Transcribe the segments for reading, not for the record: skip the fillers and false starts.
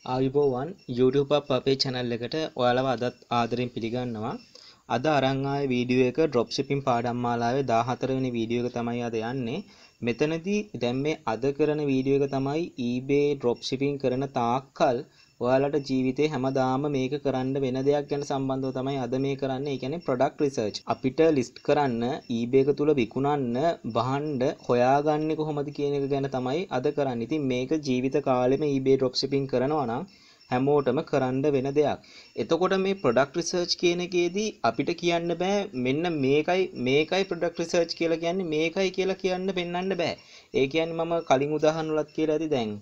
ආයුබෝවන් YouTube අපේ channel එකට ඔයාලව අදත් ආදරෙන් පිළිගන්නවා. අද අරන් ආවේ වීඩියෝ එක drop shipping පාඩම් මාලාවේ 14 වෙනි වීඩියෝ එක තමයි අද යන්නේ. මෙතනදී දැන් මේ අද කරන වීඩියෝ එක තමයි eBay drop shipping කරන තාක්කල් ඔයාලට ජීවිතේ හැමදාම මේක කරන්න වෙන දෙයක් ගැන සම්බන්ධව තමයි අද මේ කරන්නේ. ඒ කියන්නේ product research. අපිට list කරන්න eBay එක තුල විකුණන්න බහන්න හොයාගන්නේ කොහොමද කියන එක ගැන තමයි අද කරන්නේ. ඉතින් මේක ජීවිත කාලෙම eBay drop shipping කරනවා නම් හැමෝටම කරන්න වෙන දෙයක්. එතකොට මේ product research කියන එකේදී අපිට කියන්න බෑ මෙන්න මේකයි product research කියලා කියන්නේ මේකයි කියලා කියන්න පෙන්වන්න බෑ. ඒ කියන්නේ මම කලින් උදාහරණ වලත් කියලා ඇති දැන්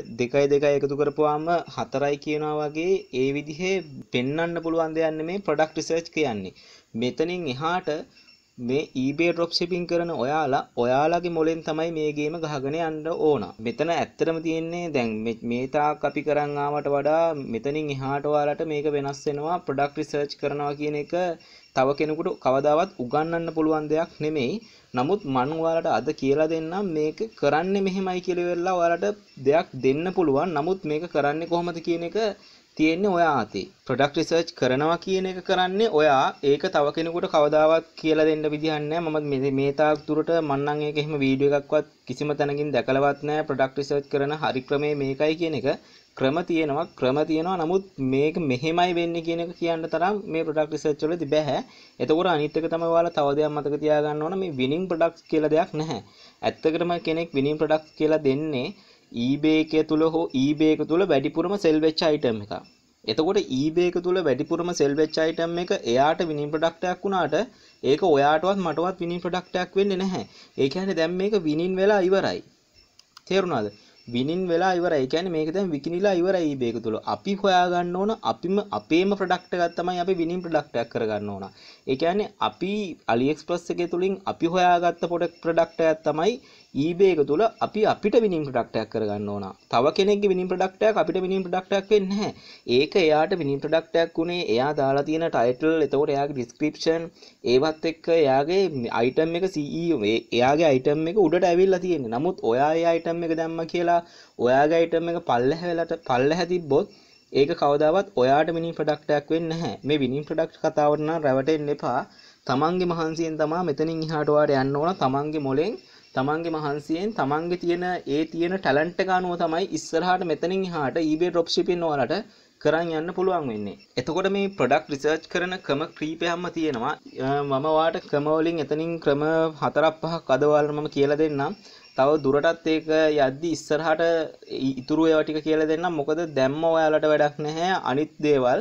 2 එකතු කරපුවාම 4යි කියනවා වගේ ඒ විදිහේ පෙන්වන්න පුළුවන් දෙයක් නෙමේ product research කියන්නේ. මෙතනින් එහාට මේ eBay drop shipping කරන ඔයාලගේ මොලෙන් තමයි මේ ගේම ගහගෙන යන්න ඕන. මෙතන ඇත්තටම තියෙන්නේ දැන් මේ තාක් අපි කරන් ආවට වඩා මෙතනින් එහාට ඔයාලට මේක වෙනස් වෙනවා. product research කරනවා කියන එක තව කෙනෙකුට කවදාවත් උගන්වන්න පුළුවන් දෙයක් නෙමෙයි. නමුත් මම ඔයාලට අද කියලා දෙන්නම් මේක කරන්නේ මෙහෙමයි කියලා වෙලා ඔයාලට දෙයක් දෙන්න පුළුවන්. නමුත් මේක කරන්නේ කොහොමද කියන එක තියෙන්නේ ඔයා අතේ. product research කරනවා කියන එක කරන්නේ ඔයා. ඒක තව කෙනෙකුට කවදාවත් කියලා දෙන්න විදිහක් නැහැ. මම මේ තාක් දුරට මම නම් ඒක එහෙම වීඩියෝ එකක්වත් කිසිම තැනකින් දැකලවත් නැහැ. product research කරන හරි ක්‍රමය මේකයි කියන එක. ක්‍රම තියෙනවා. නමුත් මේක මෙහෙමයි වෙන්නේ කියන එක කියන්න තරම් මේ product research වලදී බෑ. එතකොට අනිත් එක තමයි ඔයාලා තව දෙයක් මතක තියාගන්න ඕන මේ winning products කියලා දෙයක් නැහැ. ඇත්තටම කෙනෙක් winning products කියලා දෙන්නේ eBay එක තුල හෝ eBay එක තුල වැඩිපුරම sell වෙච්ච item එකක්. එතකොට eBay එක තුල වැඩිපුරම sell වෙච්ච item එක එයාට winning product එකක් වුණාට ඒක ඔයාටවත් මටවත් winning product එකක් වෙන්නේ නැහැ. ඒ කියන්නේ දැන් මේක winning වෙලා ඉවරයි. තේරුණාද? winning වෙලා ඉවරයි. ඒ කියන්නේ මේක දැන් විකිනිලා ඉවරයි eBay එක තුල. අපි හොයාගන්න ඕන අපේම product එකක් තමයි අපි winning product එකක් කරගන්න ඕන. ඒ කියන්නේ අපි AliExpress එකේ තුලින් අපි හොයාගත්ත product එකක් තමයි eBay එක තුල අපිට winning product එකක් කරගන්න ඕන. තව කෙනෙක්ගේ winning product එකක් අපිට winning product එකක් වෙන්නේ නැහැ. ඒක එයාට winning product එකක් උනේ එයා දාලා තියෙන title, එතකොට එයාගේ description, ඒවත් එක්ක එයාගේ item එක CEO එයාගේ item එක උඩට ඇවිල්ලා තියෙන්නේ. නමුත් ඔයා ඒ item එක දැම්ම කියලා ඔයාගේ item එක පල්ලෙහ තිබ්බොත් ඒක කවදාවත් ඔයාට winning product එකක් වෙන්නේ නැහැ. මේ winning product කතාවට නම් රැවටෙන්න එපා. තමන්ගේ මහන්සියෙන් තමයි මෙතනින් එහාට ඔයාට යන්න ඕන. තමන්ගේ මොලෙන් තමන්ගේ මහන්සියෙන් තමන්ගේ තියෙන ටැලන්ට් එක අනුව තමයි ඉස්සරහට මෙතනින් එහාට eBay drop shipping වලට කරන් යන්න පුළුවන් වෙන්නේ. එතකොට මේ product research කරන ක්‍රම කීපයක්ම තියෙනවා. මම ඔයාලට ක්‍රම වලින් එතනින් ක්‍රම 4-5ක් අද ඔයාලට මම කියලා දෙන්නම්. තව දුරටත් ඒක යද්දි ඉස්සරහට ඉතුරු ඒවා ටික කියලා දෙන්නම්. මොකද දැම්ම ඔයාලට වැඩක් නැහැ. අනිත් දේවල්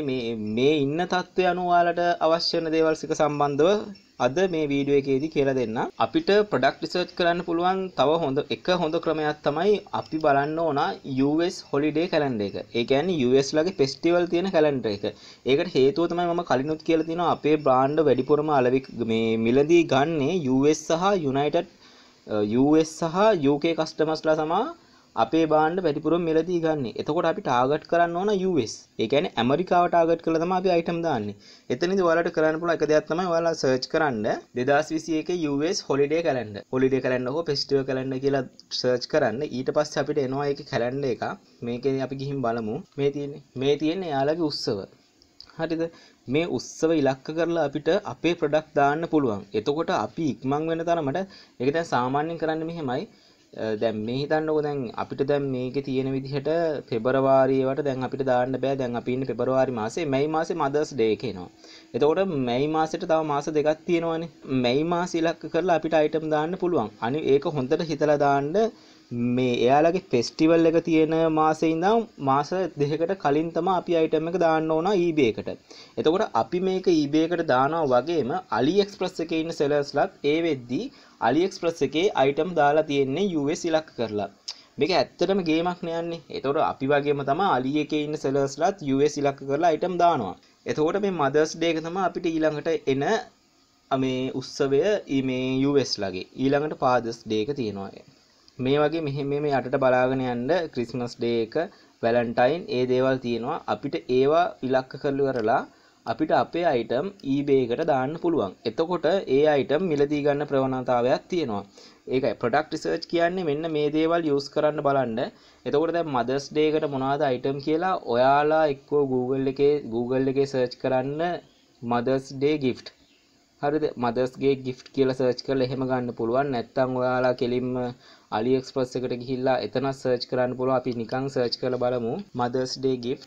මේ ඉන්න තත්ත්වය අනුව ඔයාලට අවශ්‍ය වෙන දේවල් සික සම්බන්ධව අද මේ වීඩියෝ එකේදී කියලා දෙන්න. අපිට product research කරන්න පුළුවන් තව හොඳ ක්‍රමයක් තමයි අපි බලන්න ඕන US holiday calendar එක. ඒ කියන්නේ US ලගේ festival තියෙන calendar එක. ඒකට හේතුව තමයි මම කලිනුත් කියලා තියෙනවා අපේ brand වැඩිපුරම මේ මිලදී ගන්නේ US සහ UK customers ලා අපේ බාණ්ඩ වැඩිපුරම මිලදී ගන්න. එතකොට අපි ටාගට් කරන්න ඕන US. ඒ කියන්නේ ඇමරිකාව ටාගට් කරලා තමයි අපි item දාන්නේ. එතනදී ඔයාලට කරන්න පුළුවන් එක දෙයක් තමයි ඔයාලා සර්ච් කරන්න 2021 US holiday calendar. holiday calendar හෝ festival calendar කියලා සර්ච් කරන්න. ඊට පස්සේ අපිට එනවා ඒකේ calendar එක. මේකේ අපි ගිහින් බලමු. මේ තියෙන්නේ යාළගේ උත්සව. හරිද? මේ උත්සව ඉලක්ක කරලා අපිට අපේ product දාන්න පුළුවන්. එතකොට අපි ඉක්මන් වෙන තරමට ඒක දැන් සාමාන්‍යයෙන් කරන්නේ මෙහෙමයි. දැන් මේ හිතන්නකෝ දැන් අපිට දැන් මේකේ තියෙන විදිහට පෙබරවාරියේ වට දැන් අපිට දාන්න බෑ. දැන් අපි ඉන්නේ පෙබරවාරි මාසේ, මැයි මාසේ මදර්ස් ඩේ එක එනවා. එතකොට මැයි මාසෙට තව මාස දෙකක් තියෙනවානේ. මැයි මාසෙ ඉලක්ක කරලා අපිට item දාන්න පුළුවන්. අනිත් ඒක හොඳට හිතලා දාන්න මේ එයාලගේ ෆෙස්ටිවල් එක තියෙන මාසේ ඉඳන් මාස දෙකකට කලින් තමයි අපි item එක දාන්න ඕන eBay එකට. එතකොට අපි මේක eBay එකට දානවා වගේම AliExpress එකේ ඉන්න sellersලාත් ඒ වෙද්දී AliExpress එකේ item දාලා තියෙන්නේ US ඉලක්ක කරලා. මේක ඇත්තටම ගේමක් නෑන්නේ. එතකොට අපි වගේම තමයි Ali එකේ ඉන්න sellersලාත් US ඉලක්ක කරලා item දානවා. එතකොට මේ Mother's Day එක තමයි අපිට ඊළඟට එන මේ උත්සවය මේ US ලගේ. ඊළඟට Father's Day එක තියෙනවා. මේ වගේ මේ යටට බලාගෙන යන්න ක්‍රිස්මස් ඩේ එක, වැලන්ටයින් ඒ දේවල් තියෙනවා. අපිට ඒවා ඉලක්ක කරලා අපිට අපේ item eBay එකට දාන්න පුළුවන්. එතකොට ඒ item මිලදී ගන්න ප්‍රවණතාවයක් තියෙනවා. ඒකයි product research කියන්නේ මෙන්න මේ දේවල් use කරන්න බලන්න. එතකොට දැන් Mother's Day එකට මොනවද item කියලා ඔයාලා එක්කෝ Google එකේ search කරන්න Mother's Day gift. හරිද? Mother's Day gift කියලා search කරලා එහෙම ගන්න පුළුවන්. නැත්නම් ඔයාලා කෙලින්ම AliExpress එකට ගිහිල්ලා එතන search කරන්න පුළුවන්. අපි නිකන් search කරලා බලමු Mother's Day gift.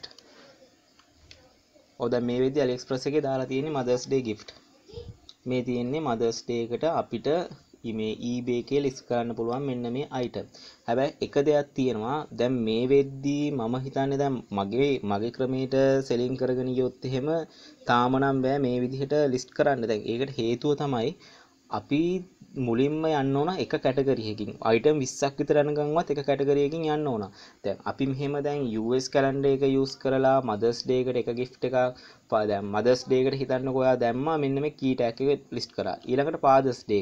ඔය දැන් මේ වෙද්දි AliExpress එකේ දාලා තියෙන්නේ Mother's Day gift. මේ තියෙන්නේ Mother's Day එකට අපිට මේ eBay එකේ list කරන්න පුළුවන් මෙන්න මේ item. හැබැයි එක දෙයක් තියෙනවා. දැන් මේ වෙද්දි මම හිතන්නේ දැන් මගේ ක්‍රමයට selling කරගෙන ගියොත් එහෙම තාම නම් බෑ මේ විදිහට list කරන්න. දැන් ඒකට හේතුව තමයි අපි මුලින්ම යන්න ඕන එක කැටගරි එකකින්. item 20ක් විතර යනකම්වත් එක කැටගරි එකකින් යන්න ඕන. දැන් අපි මෙහෙම දැන් US calendar එක use කරලා Mother's Day එකට එක gift එකක් දැන් Mother's Day එකට හිතන්නකෝ ඔයා දැම්මා මෙන්න මේ key tag එක list කරා. ඊළඟට Father's Day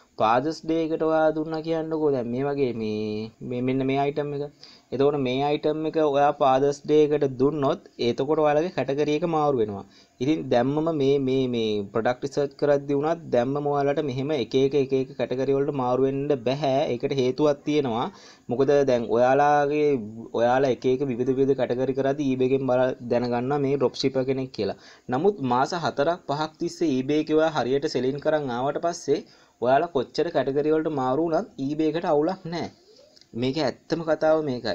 එකට ඔයා දුන්නා කියන්නකෝ දැන් මේ වගේ මේ මෙන්න මේ item එක. එතකොට මේ item එක ඔයා Father's Day එකට දුන්නොත් එතකොට ඔයාලගේ කැටගරි එක මාරු වෙනවා. ඉතින් දැම්මම මේ product research කරද්දී වුණත් දැම්මම ඔයාලට මෙහෙම එක කැටගරි වලට මාරු වෙන්න බෑ. ඒකට හේතුවක් තියෙනවා. මොකද දැන් ඔයාලා එක විවිධ කැටගරි කරද්දී eBay එකෙන් දැනගන්නවා මේ drop shipper කෙනෙක් කියලා. නමුත් මාස 4ක් 5ක් තිස්සේ eBay එකේ ඔයා හරියට selling කරන් ආවට පස්සේ ඔයාලා කොච්චර කැටගරි වලට මාරු වුණත් eBay එකට අවුලක් නැහැ. මේක ඇත්තම කතාව මේකයි.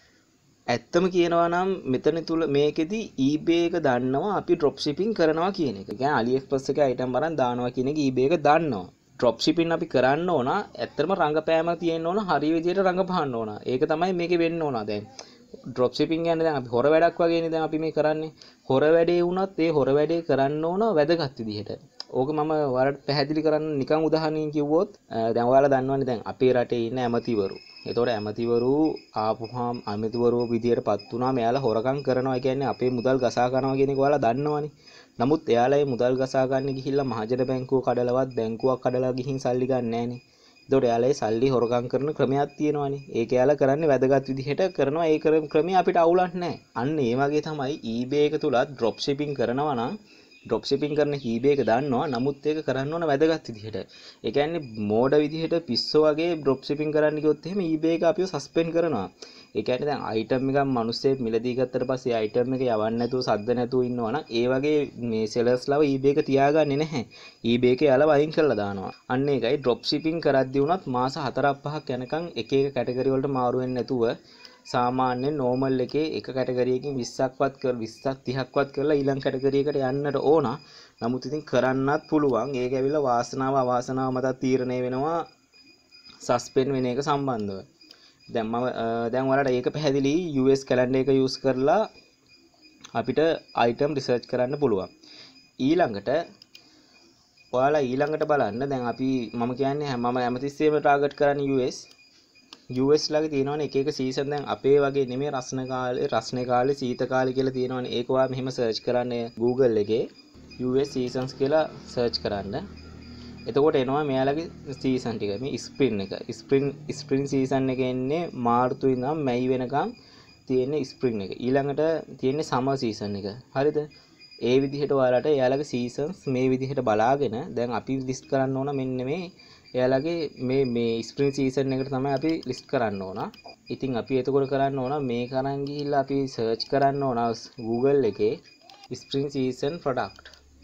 ඇත්තම කියනවා නම් මෙතන තුල මේකෙදි eBay එක දන්නවා අපි drop shipping කරනවා කියන එක. ඒ කියන්නේ AliExpress එකේ item අරන් දානවා කියන එක eBay එක දන්නවා. drop shipping අපි කරන්න ඕන ඇත්තටම රංගපෑම තියෙන්න ඕන හරිය විදියට රංගපහන්න ඕන. ඒක තමයි මේකේ වෙන්න ඕන. දැන් drop shipping කියන්නේ දැන් අපි හොර වැඩක් වගේනේ දැන් අපි මේ කරන්නේ. හොර වැඩේ වුණත් ඒ හොර වැඩේ කරන්න ඕන වැදගත් විදිහට. ඕක මම ඔයාලට පැහැදිලි කරන්න නිකන් උදාහරණයක් කිව්වොත් දැන් ඔයාලා දන්නවනේ දැන් අපේ රටේ ඉන්න ඇමතිවරු. ඒතකොට ඇමතිවරු ආපුහම ඇමතිවරු විදියටපත් වුණාම එයාලා හොරකම් කරනවා. ඒ කියන්නේ අපේ මුදල් ගසා ගන්නවා කියන එක ඔයාලා දන්නවනේ. නමුත් එයාලා මේ මුදල් ගසා ගන්න ගිහිල්ලා මහජන බැංකුව කඩලවත් බැංකුවක් කඩලා ගිහින් සල්ලි ගන්න නැහනේ. ඒතකොට එයාලා ඒ සල්ලි හොරකම් කරන ක්‍රමයක් තියෙනවානේ. ඒක එයාලා කරන්නේ වැදගත් විදිහට කරනවා. ඒ ක්‍රමය අපිට අවුලක් නැහැ. අන්න ඒ වගේ තමයි eBay එක තුලත් drop shipping කරනවා නම් drop shipping කරන eBay එක දන්නවා. නමුත් ඒක කරන්න ඕන වැදගත් විදිහට. ඒ කියන්නේ මෝඩ විදිහට පිස්සෝ වගේ drop shipping කරන්න ගියොත් එහෙම eBay එක අපිව suspend කරනවා. ඒ කියන්නේ දැන් item එකක් මිනිස්සෙක් මිලදී ගත්තට පස්සේ item එක යවන්න නැතුව සද්ද නැතුව ඉන්නවා නම් ඒ වගේ මේ sellers ලව eBay එක තියාගන්නේ නැහැ. eBay එක යාලා වයින් කරලා දානවා. අන්න ඒකයි drop shipping කරද්දී වුණත් මාස 4ක් 5ක් යනකම් එක කැටගරි වලට මාරු වෙන්නේ නැතුව සාමාන්‍ය normal එකේ එක කැටගරි එකකින් 20ක්වත් 20ක් 30ක්වත් කරලා ඊළඟ කැටගරි එකට යන්නට ඕන. නමුත් ඉතින් කරන්නත් පුළුවන්. ඒක ඇවිල්ලා වාසනාව අවාසනාව මත තීරණය වෙනවා සස්පෙන්ඩ් වෙන එක සම්බන්ධව. දැන් ඔයාලට ඒක පැහැදිලි US calendar එක use කරලා අපිට item research කරන්න පුළුවන්. ඊළඟට ඔයාලා ඊළඟට බලන්න දැන් මම කියන්නේ මම හැමතිස්සෙම target කරන්නේ US ලාගේ තියෙනවනේ එක සීසන්. දැන් අපේ වගේ නෙමෙයි රස්නේ කාලේ සීත කාලේ කියලා තියෙනවනේ. ඒක ඔයා මෙහෙම search කරන්න Google එකේ US seasons කියලා search කරන්න. එතකොට එනවා මෙයාලගේ season ටික. මේ spring season එක එන්නේ මාර්තු ඉඳන් මැයි වෙනකම් තියෙන්නේ spring එක. ඊළඟට තියෙන්නේ summer season එක. හරිද? ඒ විදිහට ඔයාලට එයාලගේ seasons මේ විදිහට බලාගෙන දැන් අපි list කරන්න ඕන මෙන්න මේ එයාලගේ මේ spring season එකට තමයි අපි list කරන්න ඕන. ඉතින් අපි එතකොට කරන්න ඕන මේක අරන් ගිහිල්ලා අපි search කරන්න ඕන Google එකේ spring season product.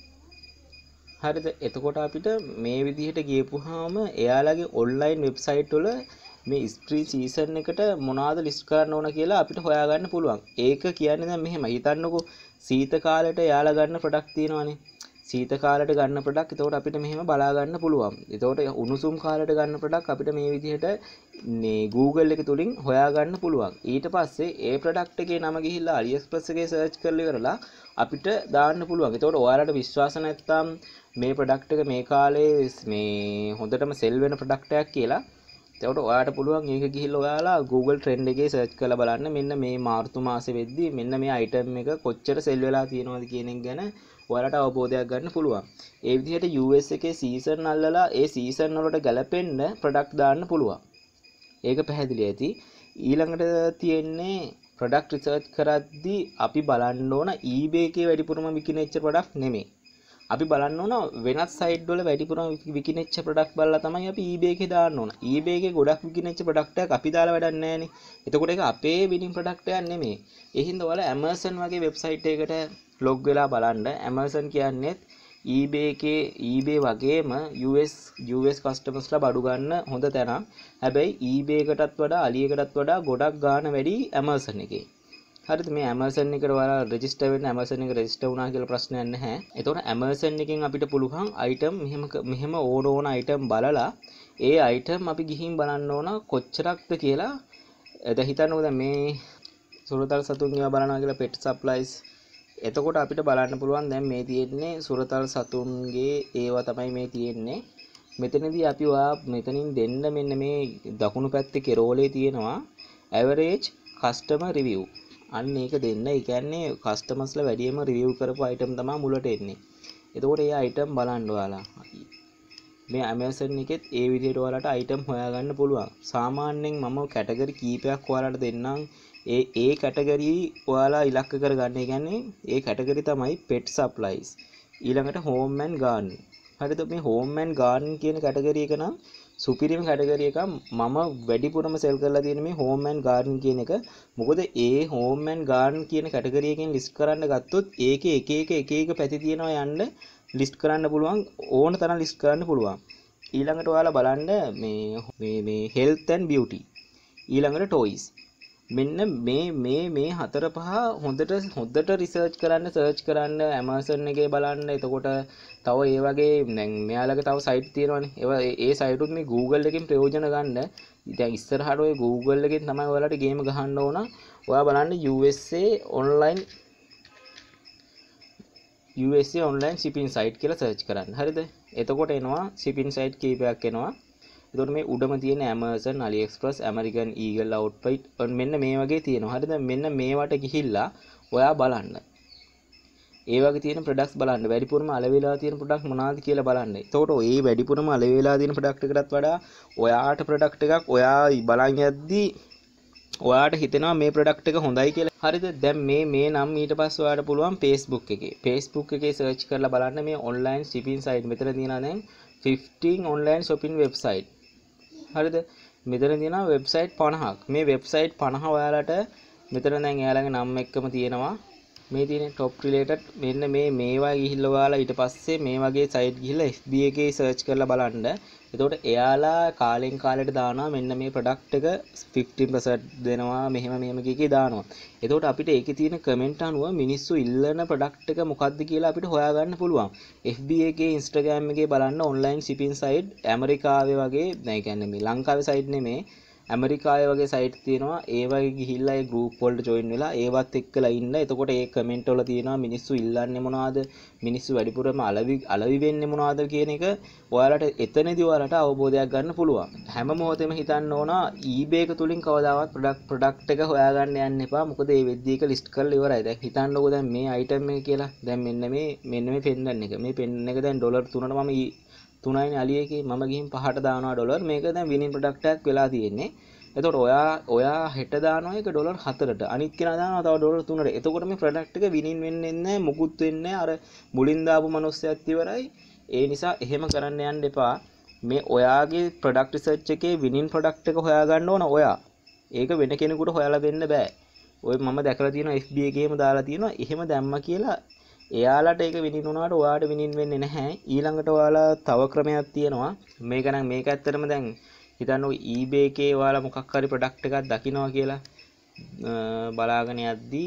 හරිද? එතකොට අපිට මේ විදිහට ගියපුවාම එයාලගේ online website වල මේ spring season එකට මොනවද list කරන්න ඕන කියලා අපිට හොයාගන්න පුළුවන්. ඒක කියන්නේ දැන් මෙහෙම හිතන්නකෝ සීත කාලේට එයාලා ගන්න product තියෙනවානේ. සීත කාලේට ගන්න product එතකොට අපිට මෙහෙම බලා ගන්න පුළුවන්. එතකොට උණුසුම් කාලේට ගන්න product අපිට මේ විදිහට මේ Google එක තුලින් හොයා ගන්න පුළුවන්. ඊට පස්සේ ඒ product එකේ නම ගිහිල්ලා AliExpress එකේ search කරලා ඉවරලා අපිට දාන්න පුළුවන්. එතකොට ඔයාලට විශ්වාස නැත්නම් මේ product එක මේ කාලේ මේ හොඳටම sell වෙන product එකක් කියලා එතකොට ඔයාලට පුළුවන් ඒක ගිහිල්ලා ඔයාලා Google trend එකේ search කරලා බලන්න මෙන්න මේ මාර්තු මාසේ වෙද්දී මෙන්න මේ item එක කොච්චර sell වෙලා තියෙනවද කියන එක ගැන ඔයාලට අවබෝධයක් ගන්න පුළුවන්. ඒ විදිහට US එකේ season අල්ලලා ඒ season වලට ගැලපෙන්න product දාන්න පුළුවන්. ඒක පැහැදිලි ඇති. ඊළඟට තියෙන්නේ product research කරද්දී අපි බලන්න ඕන eBay එකේ වැඩිපුරම විකිනෙච්ච product නෙමෙයි. අපි බලන්න ඕන වෙනත් සයිට් වල වැඩිපුරම විකිනෙච්ච ප්‍රොඩක්ට් බලලා තමයි අපි eBay එකේ දාන්න ඕන. eBay එකේ ගොඩක් විකිනෙච්ච ප්‍රොඩක්ට් එකක් අපි දාලා වැඩක් නැහැනේ. එතකොට ඒක අපේ විනින් ප්‍රොඩක්ට් එකක් නෙමෙයි. ඒ හින්දා ඔයාලා Amazon වගේ වෙබ්සයිට් එකකට ලොග් වෙලා බලන්න. Amazon කියන්නේ eBay එකේ eBay වගේම US කස්ටමර්ස්ලා බඩු ගන්න හොඳ තැනක්. හැබැයි eBay එකටත් වඩා Ali එකටත් වඩා ගොඩක් ගාණ වැඩි Amazon එකේ. හරිද මේ Amazon එකට ඔයාලා රෙජිස්ටර් වෙන්න Amazon එක රෙජිස්ටර් වුණා කියලා ප්‍රශ්නයක් නැහැ. එතකොට Amazon එකෙන් අපිට පුළුවන් item මෙහෙම ඕන item බලලා ඒ item අපි ගිහින් බලන්න ඕන කොච්චරක්ද කියලා. දැන් හිතන්නකෝ දැන් මේ සුරතල් සතුන් ඒවා බලනවා කියලා pet supplies. එතකොට අපිට බලන්න පුළුවන් දැන් මේ තියෙන්නේ සුරතල් සතුන්ගේ ඒවා තමයි මේ තියෙන්නේ. මෙතනදී අපි මෙතනින් දෙන්න මෙන්න මේ දකුණු පැත්තේ කෙරෝලේ තියෙනවා average customer review. අන්න ඒක දෙන්න. ඒ කියන්නේ කස්ටමර්ස්ලා වැඩියෙන්ම රිවිව් කරපු අයිටම් තමයි මුලට එන්නේ. එතකොට ඒ අයිටම් බලන්න ඔයාලා. මේ Amazon එකෙත් ඒ විදිහට ඔයාලට අයිටම් හොයාගන්න පුළුවන්. සාමාන්‍යයෙන් මම කැටගරි කීපයක් ඔයාලට දෙන්නම්. ඒ කැටගරි ඔයාලා ඉලක්ක කරගන්න. ඒ කියන්නේ ඒ කැටගරි තමයි pet supplies. ඊළඟට home and garden. හරිද මේ home and garden කියන කැටගරි එක නම් සුපිරිම කැටගරි එක මම වැඩිපුරම සෙල් කරලා තියෙන මේ home and garden කියන එක. මොකද ඒ home and garden කියන කැටගරි එකෙන් ලිස්ට් කරන්න ගත්තොත් ඒකේ එක පැති තියෙනවා යන්න ලිස්ට් කරන්න පුළුවන් ඕන තරම් ලිස්ට් කරන්න පුළුවන්. ඊළඟට ඔයාලා බලන්න මේ health and beauty. ඊළඟට toys. මෙන්න මේ හතර පහ හොඳට රිසර්ච් කරන්න Amazon එකේ බලන්න. එතකොට තව ඒ වගේ දැන් මෙයාලගේ තව සයිට් තියෙනවානේ. ඒ සයිට් උත් මේ Google එකෙන් ප්‍රයෝජන ගන්න. දැන් ඉස්සරහට ඔය Google එකෙන් තමයි ඔයාලට ගේම ගහන්න ඕන. ඔයා බලන්න USA online shipping site කියලා සර්ච් කරන්න. හරිද? එතකොට එනවා shipping site කීපයක් එනවා. එතකොට මේ උඩම තියෙන Amazon, AliExpress, American Eagle Outfit මෙන්න මේ වගේ තියෙනවා. හරිද? මෙන්න මේවට ගිහිල්ලා ඔයා බලන්න. ඒ වගේ තියෙන ප්‍රොඩක්ට්ස් බලන්න. වැඩිපුරම අලෙවිලා තියෙන ප්‍රොඩක්ට් මොනවාද කියලා බලන්න. එතකොට ඔය වැඩිපුරම අලෙවිලා තියෙන ප්‍රොඩක්ට් එකකටත් වඩා ඔයාට ප්‍රොඩක්ට් එකක් ඔයා බලන් යද්දී ඔයාට හිතෙනවා මේ ප්‍රොඩක්ට් එක හොඳයි කියලා. හරිද? දැන් මේ නම් ඊට පස්සේ ඔයාට පුළුවන් Facebook එකේ සර්ච් කරලා බලන්න මේ online shipping site. මෙතන තියෙනවා දැන් 15 online shopping website. හරිද? මෙතන තියෙනවා වෙබ්සයිට් 50ක්. මේ වෙබ්සයිට් 50 ඔයාලට මෙතන දැන් එයාලගේ නම් එක්කම තියෙනවා. මේ තියෙන top related මෙන්න මේවා ගිහිල්ලා ඔයාලා ඊට පස්සේ මේ වගේ site ගිහිල්ලා FB එකේ search කරලා බලන්න. එතකොට එයාලා කාලෙන් කාලෙට දානවා මෙන්න මේ product එක 15% දෙනවා මෙහෙම කීකේ දානවා. එතකොට අපිට ඒකේ තියෙන comment අනුව මිනිස්සු ඉල්ලන product එක මොකක්ද කියලා අපිට හොයාගන්න පුළුවන්. FB එකේ Instagram එකේ බලන්න online shipping site ඇමරිකාවේ වගේ දැන් කියන්නේ මේ ලංකාවේ site නෙමේ ඇමරිකාවේ වගේ සයිට් තියෙනවා. ඒ වගේ ගිහිල්ලා ඒ group වලට join වෙලා ඒවත් එක්කලා ඉන්න. එතකොට ඒ comment වල තියෙනවා මිනිස්සු ඉල්ලන්නේ මොනවද? මිනිස්සු වැඩිපුරම අලවි වෙන්නේ මොනවද කියන එක ඔයාලට එතනදී ඔයාලට අවබෝධයක් ගන්න පුළුවන්. හැම මොහොතෙම හිතන්න ඕන eBay එක තුලින් කවදාවත් product එක හොයාගන්න යන්න එපා. මොකද ඒ වෙද්දී එක list කරලා ඉවරයි. දැන් හිතන්නකෝ දැන් මේ item එක කියලා. දැන් මෙන්න මේ පෙන්නන එක. මේ පෙන්නන එක දැන් $3ට මම 3යිනේ Ali එකේ මම ගිහින් 5ට දානවා $. මේක දැන් winning product එකක් වෙලා තියෙන්නේ. එතකොට ඔයා හෙට දානවා ඒක $4ට. අනිත් කෙනා දානවා තව $3ට. එතකොට මේ product එක winning වෙන්නේ නැහැ, මුකුත් වෙන්නේ නැහැ. අර මුලින් දාපු මිනිස්සයත් ඉවරයි. ඒ නිසා එහෙම කරන්න යන්න එපා. මේ ඔයාගේ product research එකේ winning product එක හොයාගන්න ඕන ඔයා. ඒක වෙන කෙනෙකුට හොයාලා දෙන්න බෑ. ඔය මම දැකලා තියෙනවා FB එකේම දාලා තියෙනවා. එහෙම දැම්මා කියලා එයාලට ඒක විනින් වුණාට ඔයාට විනින් වෙන්නේ නැහැ. ඊළඟට ඔයාලා තව ක්‍රමයක් තියෙනවා. මේක ඇත්තටම දැන් හිතන්නකො eBay එකේ ඔයාලා මොකක් හරි ප්‍රොඩක්ට් එකක් දකින්නවා කියලා බලාගෙන යද්දී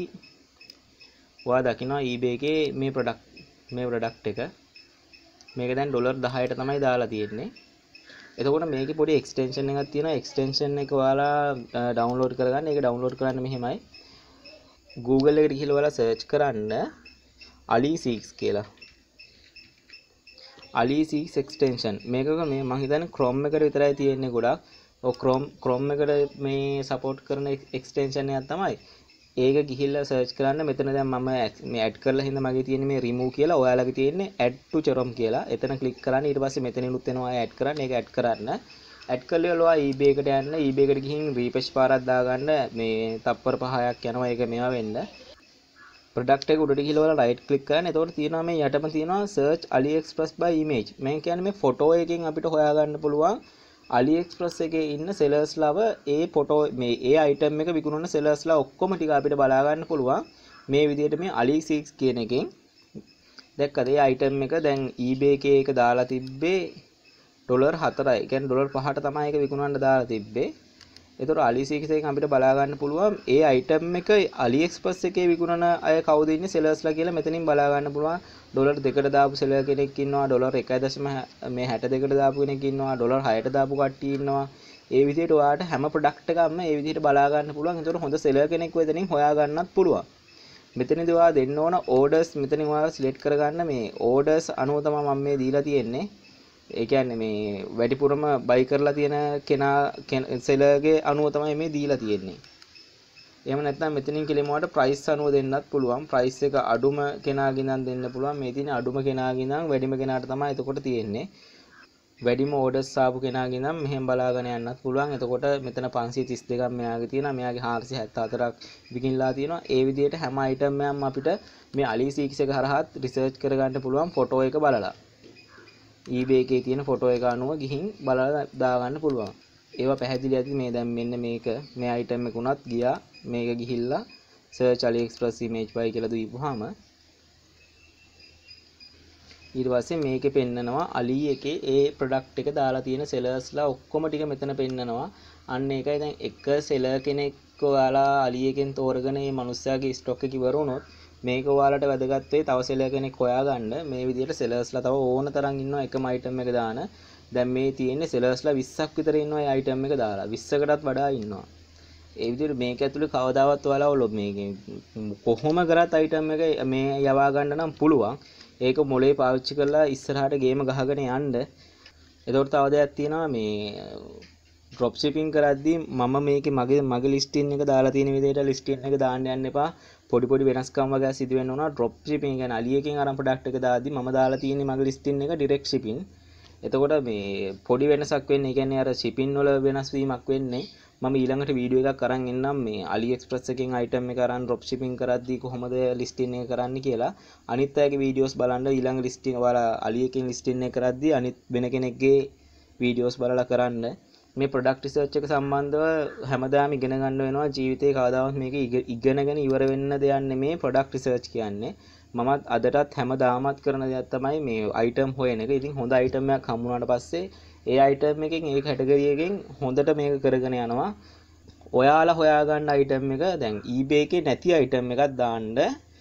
ඔයා දකින්නවා eBay එකේ මේ ප්‍රොඩක්ට් එක මේක දැන් $10ට තමයි දාලා තියෙන්නේ. එතකොට මේකේ පොඩි එක්ස්ටෙන්ෂන් එකක් තියෙනවා. එක්ස්ටෙන්ෂන් එක ඔයාලා ඩවුන්ලෝඩ් කරගන්න. ඒක ඩවුන්ලෝඩ් කරන්න මෙහෙමයි. Google එකට ගිහලා ඔයාලා සර්ච් කරන්න Ali6 කියලා. Ali6 extension. මේක මේ මම හිතන්නේ Chrome එකට විතරයි තියෙන්නේ ගොඩක්. ඔය Chrome එකට මේ support කරන extension එකක් තමයි. ඒක ගිහිල්ලා search කරන්න. මෙතන දැන් මම මේ add කරලා හින්දා මගේ තියෙන්නේ මේ remove කියලා. ඔයාලගේ තියෙන්නේ add to Chrome කියලා. එතන click කරන්න. ඊට පස්සේ මෙතනිනුත් එනවා add කරන්න. ඒක add කරන්න. add කරලා ඔයා eBay එකට යන්න. eBay එකට ගිහින් refresh පාරක් දාගන්න. මේ තප්පර 5ක් යනවා. ඒක මේවා වෙන්න. ප්‍රොඩක්ට් එක උඩට ගිහලා රයිට් ක්ලික් කරන්න. එතකොට තියෙනවා මේ යටම තියෙනවා search AliExpress by image. මේ කියන්නේ මේ ෆොටෝ එකකින් අපිට හොයාගන්න පුළුවන් AliExpress එකේ ඉන්න sellers ලව ඒ ෆොටෝ මේ ඒ item එක විකුණන sellers ලා ඔක්කොම ටික අපිට බලා ගන්න පුළුවන්. මේ විදිහට මේ Ali6 කියන එකෙන් දැක්කද ඒ item එක දැන් eBay එකේ එක දාලා තිබ්බේ $4යි. ඒ කියන්නේ $5ට තමයි ඒක විකුණන්න දාලා තිබ්බේ. ඒතර Ali6 එකෙන් අපිට බලා ගන්න පුළුවන් ඒ item එක AliExpress එකේ විකුණන අය කවුද ඉන්නේ sellers ලා කියලා මෙතනින් බලා ගන්න පුළුවන්. $2කට දාපු seller කෙනෙක් ඉන්නවා, $1.62කට දාපු කෙනෙක් ඉන්නවා, $6ට දාපු කට්ටිය ඉන්නවා. ඒ විදිහට ඔයාලට හැම ප්‍රොඩක්ට් එකක්ම ඒ විදිහට බලා ගන්න පුළුවන්. ඒතර හොඳ seller කෙනෙක් වෙතනින් හොයා ගන්නත් පුළුවන්. මෙතනදී ඔයා දෙන්න ඕන orders මෙතනින් ඔයා select කරගන්න මේ orders අනුව තමයි මම මේ දීලා තියෙන්නේ. ඒ කියන්නේ මේ වැඩිපුරම buy කරලා තියෙන කෙනා sellerගේ අනුව තමයි මේ දීලා තියෙන්නේ. එහෙම නැත්නම් මෙතනින් කෙලින්ම ඔයාලට price අනුව දෙන්නත් පුළුවන්. price එක අඩුම කෙනාගේ ඉඳන් දෙන්න පුළුවන්. මේ තියෙන අඩුම කෙනාගේ ඉඳන් වැඩිම කෙනාට තමයි එතකොට තියෙන්නේ. වැඩිම orders ආපු කෙනාගේ ඉඳන් මෙහෙම බලාගෙන යන්නත් පුළුවන්. එතකොට මෙතන 532ක් මෙයාගේ තියෙනවා. මෙයාගේ 474ක් විකිනලා තියෙනවා. ඒ විදිහට හැම item එකක්ම අපිට මේ Ali6 එක හරහා research කරගන්න පුළුවන් ෆොටෝ එක බලලා. eBay එකේ තියෙන ෆොටෝ එක අනුව ගිහින් බලලා දාගන්න පුළුවන්. ඒවා පැහැදිලි ඇති මේ දැන් මෙන්න මේක මේ item එක උනත් ගියා. මේක ගිහිල්ලා search AliExpress image buy කියලා දීපුවාම ඊට පස්සේ මේකේ පෙන්නනවා Ali එකේ ඒ product එක දාලා තියෙන sellersලා ඔක්කොම ටික මෙතන පෙන්නනවා. අන්න ඒකයි දැන් එක seller කෙනෙක් ඔයාලා Ali එකෙන් තෝරගෙන මේ මිනිස්සයාගේ stock එක ඉවර වුණොත් මේක ඔයාලට වැදගත් වෙයි තව seller කෙනෙක් හොයාගන්න. මේ විදිහට sellersලා තව ඕන තරම් ඉන්නවා එකම item එක දාන. දැන් මේ තියෙන්නේ sellersලා 20ක් විතර ඉන්නවා මේ item එක දාලා. 20කටත් වඩා ඉන්නවා. ඒ විදිහට මේක ඇතුලේ කවදාවත් ඔයාලා මේක කොහොම කරත් item එක මේ යවා ගන්න නම් පුළුවන්. ඒක මොලේ පාවිච්චි කරලා ඉස්සරහට ගේම ගහගෙන යන්න. එතකොට තව දෙයක් තියෙනවා මේ drop shipping කරද්දී මම මේකේ මගේ listing එක දාලා තියෙන විදිහට listing එක දාන්න යන්න එපා. පොඩි වෙනස්කම් වගේ සිදු වෙන්න ඕන. drop shipping කියන්නේ Ali එකෙන් අරන් product එක දාද්දී මම දාලා තියෙන්නේ මගේ listing එක direct shipping. එතකොට මේ පොඩි වෙනසක් වෙන්නේ. ඒ කියන්නේ අර shipping වල වෙනස් වීමක් වෙන්නේ. මම ඊළඟට වීඩියෝ එකක් අරන් එන්නම් මේ AliExpress එකෙන් item එක අරන් drop shipping කරද්දී කොහොමද listing එක කරන්නේ කියලා. අනිත් අයගේ videos බලන්න ඊළඟ listing ඔයාලා Ali එකෙන් listing එක කරද්දී අනිත් වෙන කෙනෙක්ගේ videos බලලා කරන්න. මේ product research එක සම්බන්ධව හැමදාම ඉගෙන ගන්න වෙනවා. ජීවිතේ කවදාවත් මේක ඉගෙනගෙන ඉවර වෙන්න දෙයක් නෙමේ product research කියන්නේ. මමත් අදටත් හැමදාමත් කරන දෙයක් තමයි මේ item හොයන එක. ඉතින් හොඳ item එකක් හම්බුනාට පස්සේ ඒ item එකෙන් ඒ category එකෙන් හොඳට මේක කරගෙන යනවා. ඔයාලා හොයාගන්න item එක දැන් eBay එකේ නැති item එකක් දාන්න.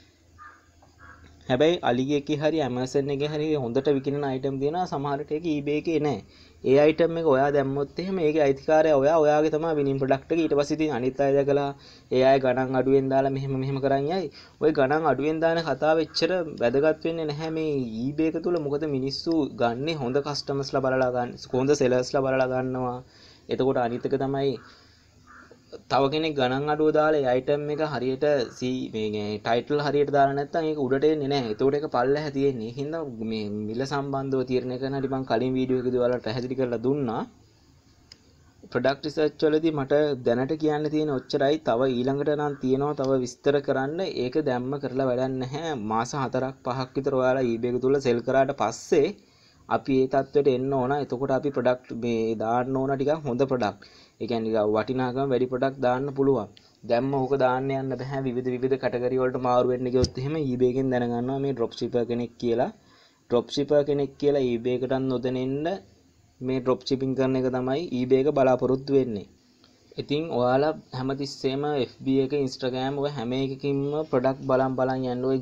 හැබැයි Ali එකේ හරි Amazon එකේ හරි හොඳට විකිනන item තියෙනවා. සමහරට ඒක eBay එකේ නැහැ. ඒ item එක ඔයා දැම්මොත් එහෙම ඒකේ අයිතිකාරයා ඔයාගේ තමයි winning product එක. ඊට පස්සේ ඉතින් අනිත් අය දැකලා ඒ අය ගණන් අඩුවෙන් දාලා මෙහෙම කරන් යයි. ওই ගණන් අඩුවෙන් දාන කතාව එච්චර වැදගත් වෙන්නේ නැහැ මේ eBay එක තුල. මොකද මිනිස්සු ගන්නේ හොඳ customers ලා බලලා ගන්න, හොඳ sellers ලා බලලා ගන්නවා. එතකොට අනිත් එක තමයි තව කෙනෙක් ගණන් අඩුව දාලා ඒ item එක හරියට මේ title හරියට දාලා නැත්නම් ඒක උඩට එන්නේ නැහැ. ඒතකොට ඒක පල්ලෙහා තියෙන්නේ. ඒ හින්දා මේ මිල සම්බන්ධව තීරණය කරන හැටි මම කලින් වීඩියෝ එකේදී ඔයාලට පැහැදිලි කරලා දුන්නා. product research වලදී මට දැනට කියන්න තියෙන ඔච්චරයි. තව ඊළඟට නම් තියෙනවා තව විස්තර කරන්න. ඒක දැම්ම කරලා වැඩක් නැහැ. මාස 4ක් 5ක් විතර ඔයාලා eBay එක තුල sell කරාට පස්සේ අපි ඒ තත්ත්වයට එන්න ඕන. එතකොට අපි product මේ දාන්න ඕන ටිකක් හොඳ product. ඒ කියන්නේ වටිනාකම වැඩි product දාන්න පුළුවන්. දැම්ම ඕක දාන්න යන්න බෑ. විවිධ category වලට මාරු වෙන්න ගියොත් එහෙම eBay එකෙන් දැනගන්නවා මේ drop shipper කෙනෙක් කියලා. drop shipper කෙනෙක් කියලා eBay එකටත් නොදැනෙන්න මේ drop shipping කරන එක තමයි eBay එක බලාපොරොත්තු වෙන්නේ. ඉතින් ඔයාලා හැමතිස්සෙම FB එක Instagram ඔය හැම එකකින්ම product බලන් යන්න. ඔය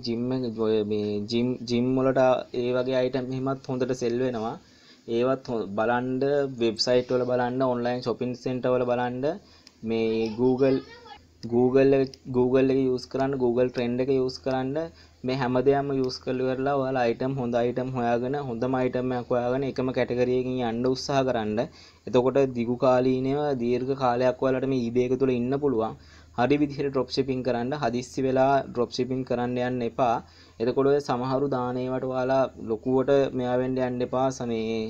gym වලට ඒ වගේ item එහෙමත් හොඳට sell වෙනවා. ඒවත් බලන්න වෙබ්සයිට් වල බලන්න, online shopping center වල බලන්න, මේ Google එක use කරන්න, Google trend එක use කරන්න. මේ හැමදේම use කරලා ඔයාලා හොඳ item හොයාගෙන හොඳම item එකක් හොයාගෙන එකම category එකකින් යන්න උත්සාහ කරන්න. එතකොට දිගු කාලීනව දීර්ඝ කාලයක් ඔයාලට මේ eBay එක තුල ඉන්න පුළුවන්. හරි විදිහට drop shipping කරන්න, හදිස්සි වෙලා drop shipping කරන්න යන්න එපා. එතකොට ඔය සමහරු දාන ඒවට ඔයාලා ලොකුවට මෙයා වෙන්න යන්න එපා.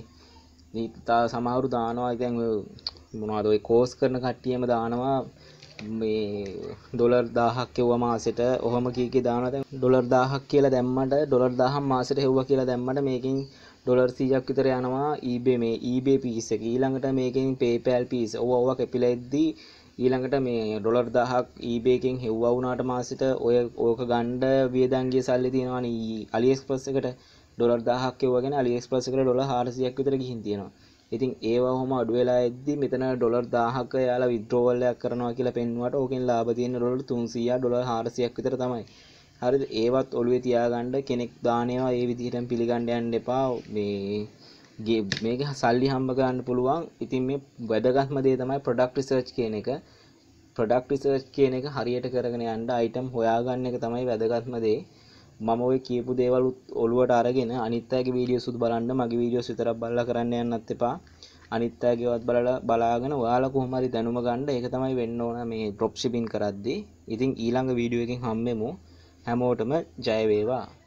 සමහරු දානවා දැන් මොනවද ඔය course කරන කට්ටියම දානවා මේ ඩොලර් 1000ක් කෙවුවා මාසෙට ඔහොම කීකේ දානවා. දැන් ඩොලර් 1000ක් කියලා දැම්මට ඩොලර් 1000ක් මාසෙට හෙව්වා කියලා දැම්මට මේකෙන් ඩොලර් 100ක් විතර යනවා eBay මේ eBay piece එක. ඊළඟට මේකෙන් PayPal piece. ඔව්වා කැපිලා එද්දී ඊළඟට මේ ඩොලර් 1000ක් eBay එකෙන් හෙව්වා වුණාට මාසෙට ඔය ඕක ගන්න වියදම් ගිය සල්ලි තියෙනවානේ AliExpress එකට ඩොලර් 1000ක් කෙවුවාගෙන AliExpress එකට ඩොලර් 400ක් විතර ගිහින් තියෙනවා. ඉතින් ඒවා ඔහොම අඩු වෙලා එද්දි මෙතන ඩොලර් 1000ක යාලා විත්ඩ්‍රෝවල් එකක් කරනවා කියලා පෙන්නුවට ඕකෙන් ලාභ තියෙන ඩොලර් 300 ඩොලර් 400ක් විතර තමයි. හරිද? ඒවත් ඔළුවේ තියාගන්න කෙනෙක් දාන ඒවා ඒ විදිහටම පිළිගන්න යන්න එපා. මේක සල්ලි හම්බ කරන්න පුළුවන්. ඉතින් මේ වැදගත්ම දේ තමයි ප්‍රොඩක්ට් රිසර්ච් කියන එක. ප්‍රොඩක්ට් රිසර්ච් කියන එක හරියට කරගෙන යන්න අයිටම් හොයාගන්න එක තමයි වැදගත්ම දේ. මම ඔය කියපු දේවල් ඔළුවට අරගෙන අනිත් අයගේ වීඩියෝස් උත් බලන්න මගේ වීඩියෝස් විතරක් බලලා කරන්න යන්නත් එපා. අනිත් අයගේවත් බලාගෙන ඔයාලා කොහොම හරි දැනුම ගන්න. ඒක තමයි වෙන්න ඕන මේ ඩ්‍රොප් ෂිපින් කරද්දී. ඉතින් ඊළඟ වීඩියෝ එකකින් හම්බෙමු. හැමෝටම ජය වේවා.